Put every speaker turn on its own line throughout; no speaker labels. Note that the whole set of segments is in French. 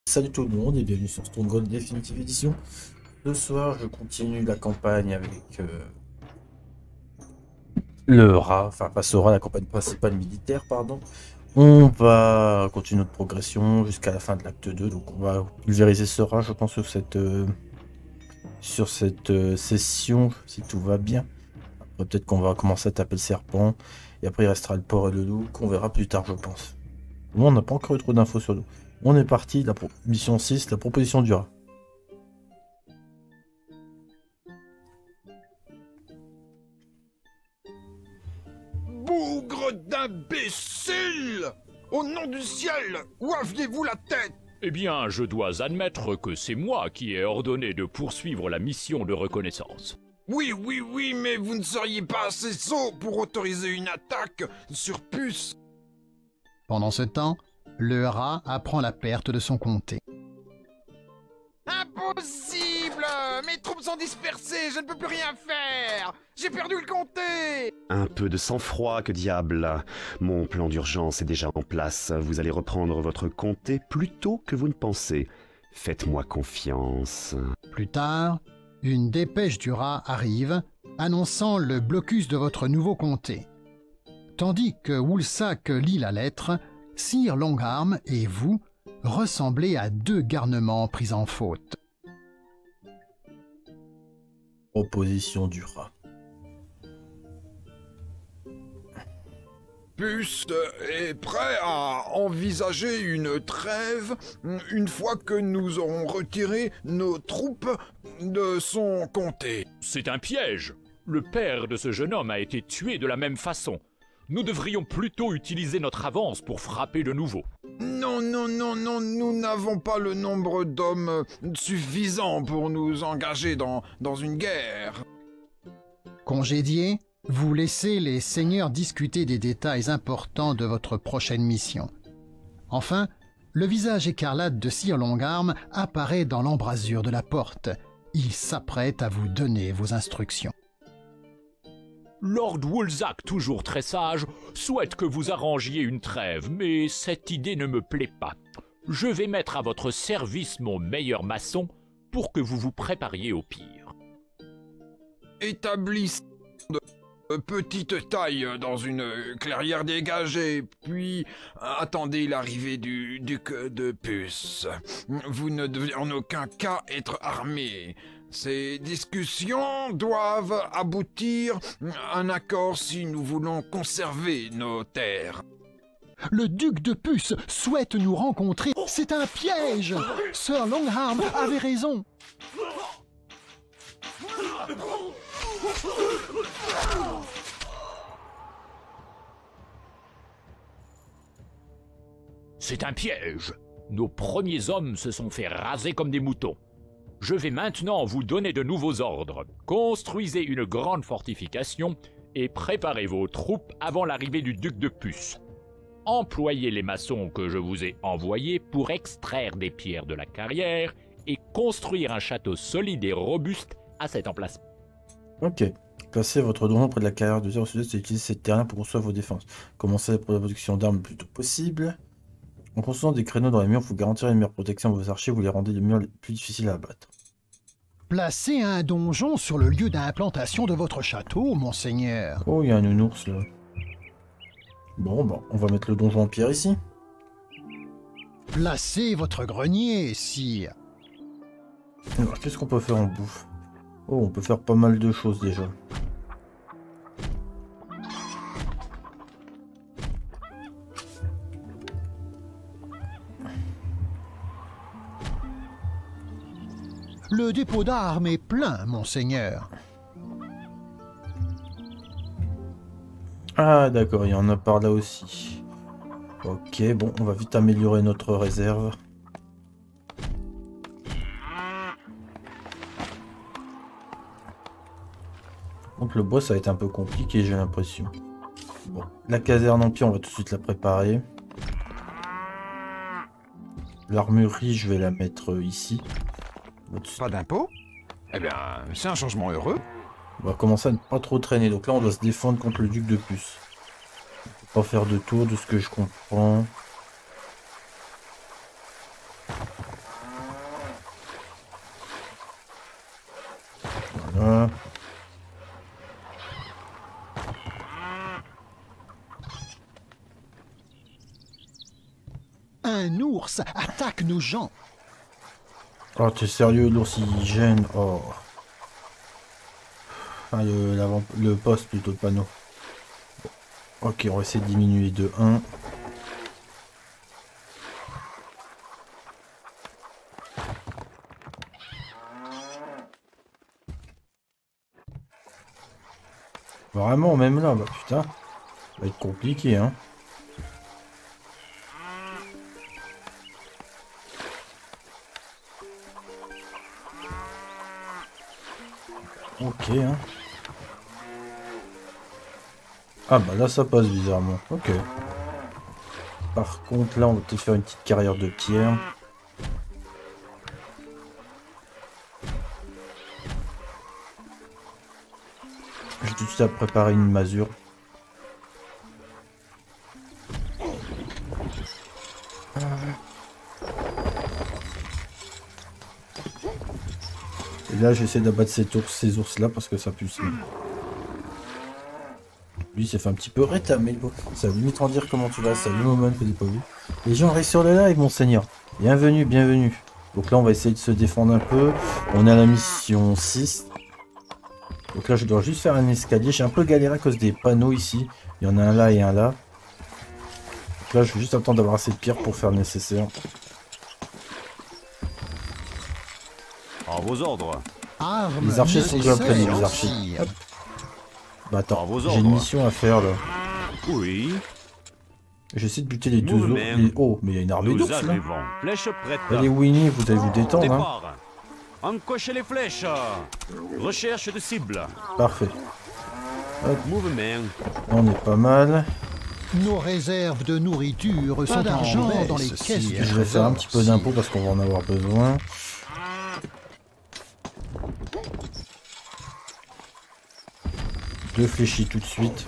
Salut tout le monde et bienvenue sur Stronghold Definitive Edition. Ce soir, je continue la campagne avec le rat, enfin pas ce rat, la campagne principale militaire, pardon. On va continuer notre progression jusqu'à la fin de l'acte 2, donc on va pulvériser ce rat, je pense, sur cette session, si tout va bien. Après, peut-être qu'on va commencer à taper le serpent, et après il restera le porc et le loup, qu'on verra plus tard, je pense. Moi, on n'a pas encore eu trop d'infos sur nous. On est parti, mission 6, la proposition du rat.
Bougre d'imbécile! Au nom du ciel, où aviez-vous la tête?
Eh bien, je dois admettre que c'est moi qui ai ordonné de poursuivre la mission de reconnaissance.
Oui, mais vous ne seriez pas assez sot pour autoriser une attaque sur Puce.
Pendant ce temps, le rat apprend la perte de son comté.
Impossible! Mes troupes sont dispersées, je ne peux plus rien faire! J'ai perdu le comté!
Un peu de sang-froid, que diable. Mon plan d'urgence est déjà en place. Vous allez reprendre votre comté plus tôt que vous ne pensez. Faites-moi confiance.
Plus tard, une dépêche du rat arrive, annonçant le blocus de votre nouveau comté. Tandis que Woolsack lit la lettre, Sir Longarm et vous ressemblez à deux garnements pris en faute.
Proposition du rat.
Puce est prêt à envisager une trêve une fois que nous aurons retiré nos troupes de son comté.
C'est un piège. Le père de ce jeune homme a été tué de la même façon. Nous devrions plutôt utiliser notre avance pour frapper de nouveau.
Non, nous n'avons pas le nombre d'hommes suffisant pour nous engager dans une guerre.
Congédié, vous laissez les seigneurs discuter des détails importants de votre prochaine mission. Enfin, le visage écarlate de Sir Longarm apparaît dans l'embrasure de la porte. Il s'apprête à vous donner vos instructions.
Lord Woolsack, toujours très sage, souhaite que vous arrangiez une trêve, mais cette idée ne me plaît pas. Je vais mettre à votre service mon meilleur maçon pour que vous vous prépariez au pire.
Établissons de petite taille dans une clairière dégagée, puis attendez l'arrivée du duc de Puce. Vous ne devez en aucun cas être armé. Ces discussions doivent aboutir à un accord si nous voulons conserver nos terres.
Le duc de Puce souhaite nous rencontrer. C'est un piège! Sir Longarm avait raison.
C'est un piège. Nos premiers hommes se sont fait raser comme des moutons. Je vais maintenant vous donner de nouveaux ordres. Construisez une grande fortification et préparez vos troupes avant l'arrivée du duc de Puce. Employez les maçons que je vous ai envoyés pour extraire des pierres de la carrière et construire un château solide et robuste à cet emplacement.
Ok. Placez votre donjon près de la carrière de tir au sud-est et utilisez ces terrains pour construire vos défenses. Commencez pour la production d'armes le plus tôt possible. En construisant des créneaux dans les murs, vous garantirez une meilleure protection à vos archers, vous les rendez les murs les plus difficiles à abattre.
Placez un donjon sur le lieu d'implantation de votre château, monseigneur.
Oh, il y a un nounours là. Bon, bah, on va mettre le donjon en pierre ici.
Placez votre grenier, sire.
Alors, qu'est-ce qu'on peut faire en bouffe? Oh, on peut faire pas mal de choses déjà.
Le dépôt d'armes est plein, monseigneur.
Ah d'accord, il y en a par là aussi. Ok, bon, on va vite améliorer notre réserve. Donc le bois, ça va être un peu compliqué, j'ai l'impression. Bon, la caserne en pierre, on va tout de suite la préparer. L'armurerie, je vais la mettre ici.
Pas d'impôt? Eh bien, c'est un changement heureux.
On va commencer à ne pas trop traîner. Donc là, on doit se défendre contre le duc de Puce. On peut pas faire de tour de ce que je comprends. Voilà.
Un ours attaque nos gens.
Oh, t'es sérieux, l'ours il gêne. Oh. Enfin, le poste plutôt, le panneau. Ok, on va essayer de diminuer de 1. Vraiment, même là, bah putain. Ça va être compliqué, hein. Ok, hein. Ah bah là ça passe bizarrement. Ok. Par contre là on va peut-être faire une petite carrière de pierre. J'ai tout de suite à préparer une masure. Et là j'essaie d'abattre ces ours là parce que ça pue. Lui s'est fait un petit peu rétamer. Ça va limite en dire comment tu vas. Salut Momon, que j'ai pas vu. Les gens restent sur le live, monseigneur. Bienvenue, bienvenue. Donc là on va essayer de se défendre un peu. On est à la mission 6. Donc là je dois juste faire un escalier. J'ai un peu galéré à cause des panneaux ici. Il y en a un là et un là. Donc là je vais juste attendre d'avoir assez de pierres pour faire le nécessaire.
À vos ordres.
Armes
Les archers sont déjà prêts, les
nécessaires.
archers. Hop. Bah attends,
À vos
j'ai une
ordres.
mission à faire là.
Oui,
J'essaie de buter les deux
Mouvement.
autres. Oh, mais il y a une armée
nous
d'ours là.
arrivons. Flèche prête.
Allez Winnie, vous allez vous détendre. Hein.
Départ. Encochez les flèches. Recherche de cible.
Parfait.
Mouvement.
On est pas mal.
Nos réserves de nourriture sont d'argent dans les caisses du
Je vais faire un petit peu d'impôts parce qu'on va en avoir besoin. Deux fléchis tout de suite.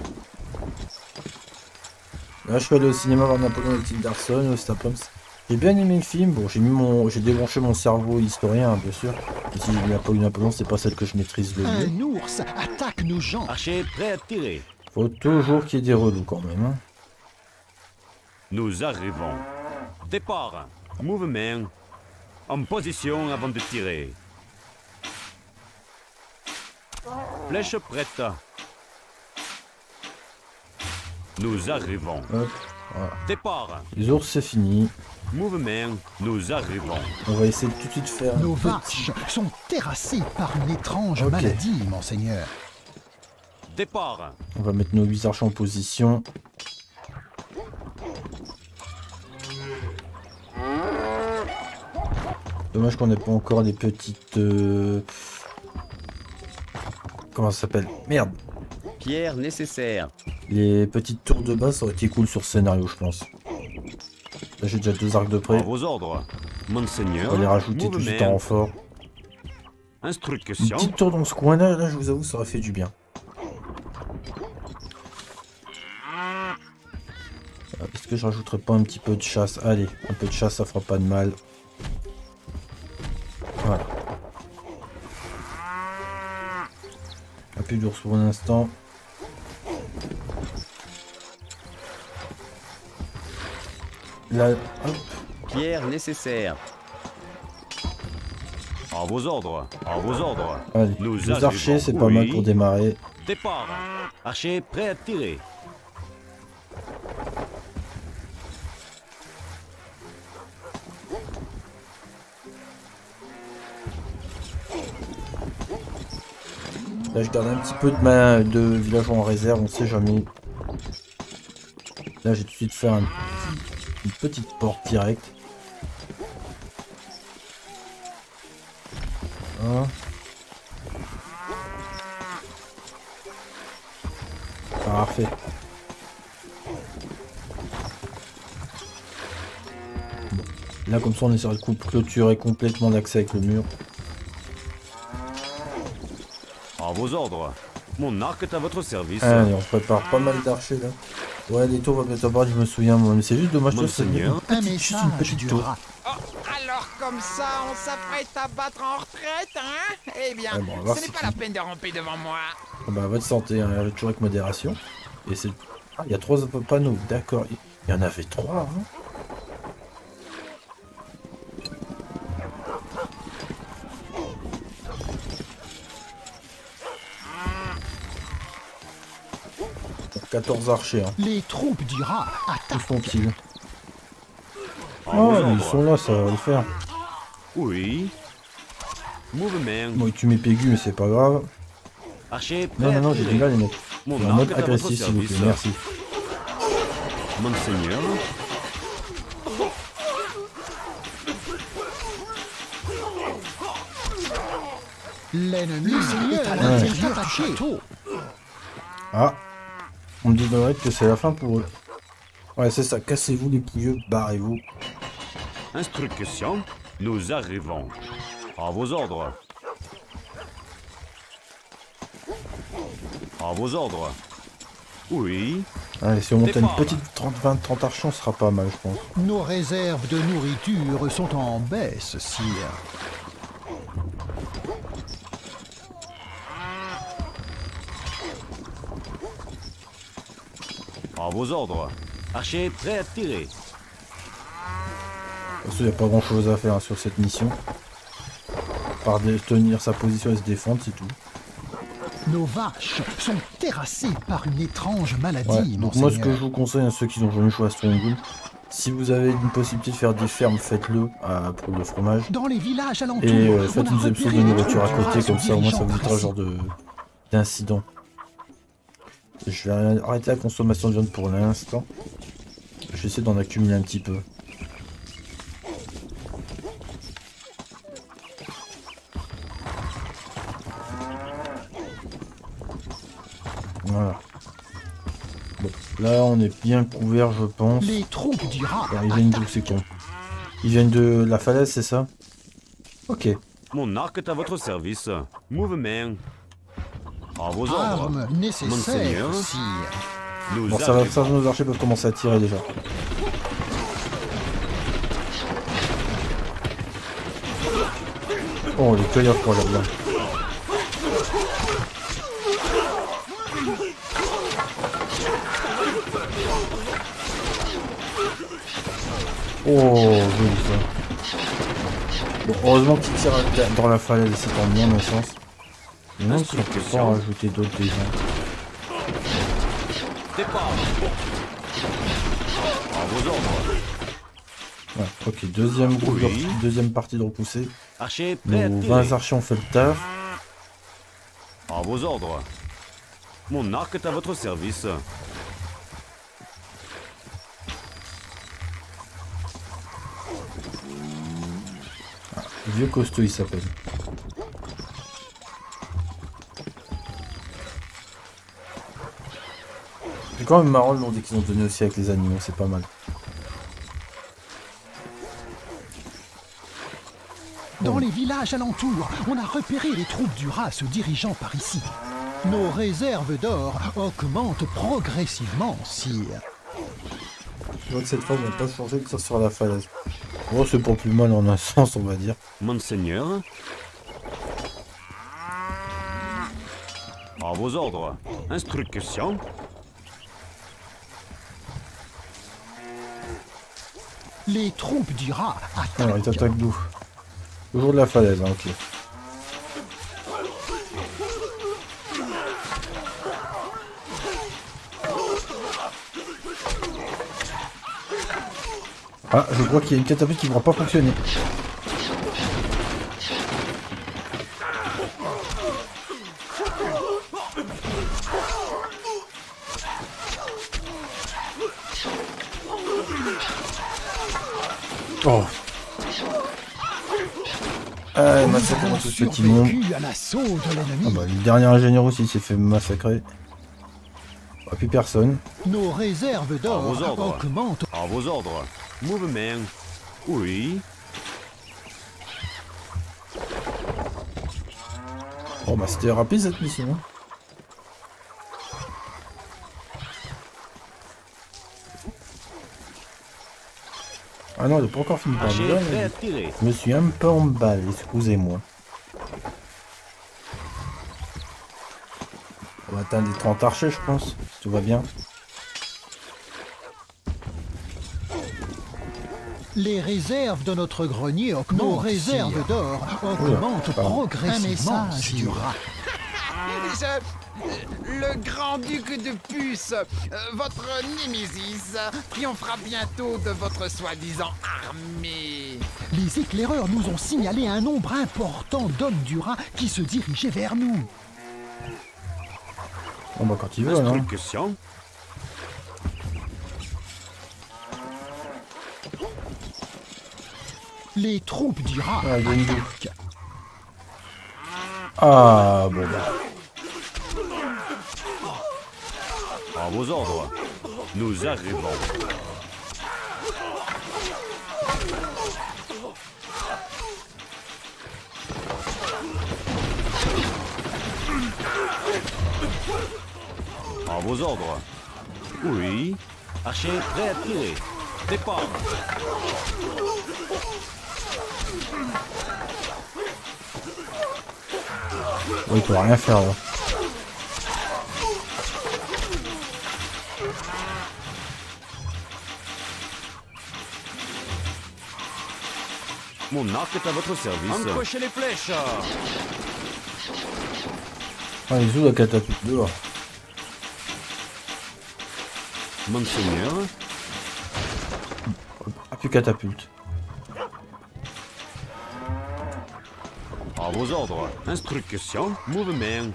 Là je suis allé au cinéma voir Napoléon avec Tim Darson, au Stapoms. J'ai bien aimé le film. Bon, j'ai débranché mon cerveau historien, bien sûr. Et si j'ai pas eu Napoléon, c'est pas celle que je maîtrise le mieux.
Un ours attaque nos gens.
Archer prêt à tirer.
Faut toujours qu'il y ait des relous quand même. Hein.
Nous arrivons. Départ. Mouvement. En position avant de tirer. Flèche prête. Nous arrivons.
Hop, voilà.
Départ.
Les ours c'est fini.
Mouvement. Nous arrivons.
On va essayer de tout de suite faire
Nos
un petit...
vaches sont terrassées par une étrange
Ok.
maladie, monseigneur.
Départ.
On va mettre nos 8 archers en position. Dommage qu'on n'ait pas encore les petites... Comment ça s'appelle? Merde.
Pierre nécessaire.
Les petites tours de base, ça aurait été cool sur ce scénario, je pense. Là, j'ai déjà 2 arcs de
À
près.
vos ordres. Monseigneur.
On va les rajouter tout de suite en
Mouvement.
renfort. Une
Instruction.
petite tour dans ce coin-là, là, je vous avoue, ça aurait fait du bien. Est-ce que je rajouterais pas un petit peu de chasse? Allez, un peu de chasse, ça fera pas de mal. Voilà. Un peu d'ours pour l'instant. Là, hop.
Pierre nécessaire. À vos ordres. À vos ordres.
Allez,
Nous
les
arrivons.
archers, c'est pas mal
Oui.
pour démarrer.
Départ. Archer prêt à tirer.
Là, je garde un petit peu de villageois en réserve, on sait jamais. Là, j'ai tout de suite fait une petite porte directe. Hein. Parfait. Bon. Là, comme ça, on essaiera de clôturer complètement l'accès avec le mur.
À vos ordres. Mon arc est à votre service.
Allez, on prépare pas mal d'archers là. Ouais, les tours va bientôt avoir, je me souviens, moi. Mais c'est juste dommage que ça.
Monseigneur.
Un
Juste une
message
petite
du
tour.
rat.
Oh, alors comme ça, on s'apprête à battre en retraite, hein? Eh bien,
Ouais, bon, on va voir
ce n'est
si
pas
tu-
la peine de ramper devant moi.
Ah bah, votre santé, hein, toujours avec modération. Et c'est... Ah, il y a 3 panneaux, d'accord. Il y en avait 3, hein. Donc, 14 archers, hein.
Les troupes du rat
Où
attaquent.
sont-ils?
À vos
Ah, ils
ordres.
sont là, ça va le faire.
Oui. Mouvement.
Bon, il tue mes pégus, mais c'est pas grave.
Archer prêt
Non, non,
à
non, j'ai
tirer.
du mal à les mettre.
Mon
En
arc
mode
est à votre
agressif, s'il vous plaît,
service.
merci.
Monseigneur.
L'ennemi est à l'intérieur du château.
Ah, on me dit dans l'oreille que c'est la fin pour eux. Ouais, c'est ça, cassez-vous les pouilleux, barrez-vous.
Instruction. Nous arrivons. À vos ordres. À vos ordres. Oui.
Allez, si on monte à une
Départ.
petite 30 archers, on sera pas mal, je pense.
Nos réserves de nourriture sont en baisse, sire.
À vos ordres. Archer prêt à tirer.
Parce qu'il n'y a pas grand chose à faire, hein, sur cette mission. Par tenir sa position et se défendre, c'est tout.
Nos vaches sont terrassées par une étrange maladie,
Ouais, donc moi ce que
monseigneur.
je vous conseille à ceux qui n'ont jamais joué à Stronghold, si vous avez une possibilité de faire des fermes, faites-le pour le fromage.
Dans les villages alentours,
Et
on
faites
a
une épisode
repéré
de
les
nourriture à
troupes du
côté,
rat
comme
se
ça au moins ça
dirigeant
vous évitera
par
ce genre d'incident. Je vais arrêter la consommation de viande pour l'instant. Je vais essayer d'en accumuler un petit peu. Voilà. Bon, là on est bien couvert je pense.
Les troupes du rat
Alors, ils viennent d'où ces cons? Ils viennent de la falaise, c'est ça? Ok.
Mon arc est à votre service. Mouvement. À vos ordres.
armes nécessaires,
Monseigneur.
sire.
Nous
Bon, ça va,
arrivons.
ça, nos archers peuvent commencer à tirer déjà. Oh, les cueilleurs pour là-bas. Oh, joli ça. Bon, heureusement qu'ils tirent dans la falaise, c'est tant bien, dans le sens. Non, si on peut pas en rajouter d'autres déjà.
Départ. À vos ordres.
Ouais, ok, deuxième groupe,
Oui.
deuxième partie de repousser.
Archer prêt à
Nos
tirer.
20 archers ont fait le taf.
À vos ordres. Mon arc est à votre service.
Vieux costaud il s'appelle. C'est quand même marrant le nom qu'ils ont donné aussi avec les animaux, c'est pas mal.
Dans les villages alentours, on a repéré les troupes du rat se dirigeant par ici. Nos réserves d'or augmentent progressivement, sire.
Je vois que cette fois on va pas changer de tir sur la falaise. Bon, c'est pour plus mal en un sens, on va dire.
Monseigneur. À vos ordres. Instruction.
Les troupes du rat
Alors, ils
attaquent.
attaquent d'où? Toujours de la falaise, hein, ok. Ah, je crois qu'il y a une catapulte qui ne pourra pas fonctionner. Oh. Ah, massacre
Nous avons
tout ce petit monde.
survécu à l'assaut de
Ah
l'ennemi.
bah, le dernier ingénieur aussi s'est fait massacrer. Ah, plus personne.
Nos réserves
À vos
d'or
ordres.
augmentent.
À vos ordres. Mouvement. Oui.
Bon bah c'était rapide cette mission. Hein. Ah non, il n'a pas encore fini par
Archer
me
prêt à
dire.
tirer.
Je me suis un peu emballé, excusez-moi. On va atteindre les 30 archers, je pense, si tout va bien.
Les réserves de notre grenier augmentent. Nos réserves d'or augmentent progressivement. Un message du rat.
Le grand-duc de Puce, votre Némésis, triomphera bientôt de votre soi-disant armée.
Les éclaireurs nous ont signalé un nombre important d'hommes du rat qui se dirigeaient vers nous.
Bon bah quand il veut, non.
Instruction.
Les troupes du rat
Ah, il y a une
attaquent.
Ah bon bah.
À vos ordres. Nous arrivons. À vos ordres. Oui.
Archer prêt à tirer. Départ.
Oui, il peut rien faire là.
Mon arc est à votre service.
Encrochez les flèches.
Ah, ils ouvrent la catapulte dehors.
Monseigneur.
Ah, plus catapulte.
À vos ordres. Instruction. Mouvement.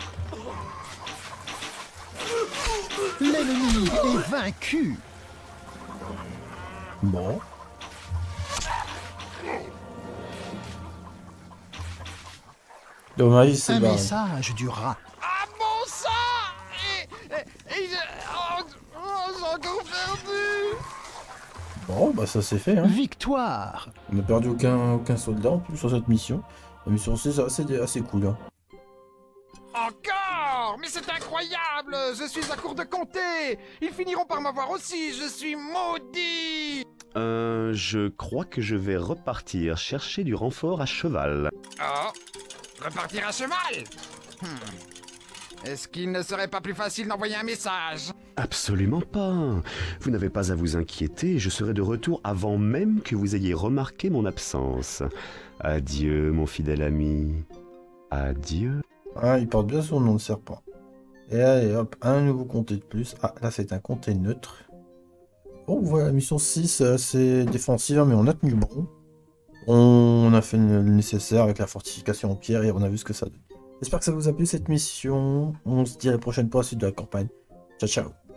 L'ennemi est vaincu.
Bon. Dommage, c'est
Un
barré.
message du rat.
Ah bon sang j'ai encore perdu.
Bon, bah ça c'est fait. Hein.
Victoire.
On n'a perdu aucun soldat en plus sur cette mission. La mission 6 c'est assez cool. Hein.
Encore? Mais c'est incroyable! Je suis à court de compter! Ils finiront par m'avoir aussi! Je suis maudit!
Je crois que je vais repartir chercher du renfort à cheval.
Oh! Repartir à cheval? Est-ce qu'il ne serait pas plus facile d'envoyer un message?
Absolument pas. Vous n'avez pas à vous inquiéter, je serai de retour avant même que vous ayez remarqué mon absence. Adieu, mon fidèle ami. Adieu.
Ah, il porte bien son nom de serpent. Et allez, hop, un nouveau comté de plus. Ah, là c'est un comté neutre. Oh, voilà, mission 6, c'est défensive, mais on a tenu bon. On a fait le nécessaire avec la fortification en pierre et on a vu ce que ça donne. J'espère que ça vous a plu cette mission. On se dit à la prochaine pour la suite de la campagne. Ciao, ciao.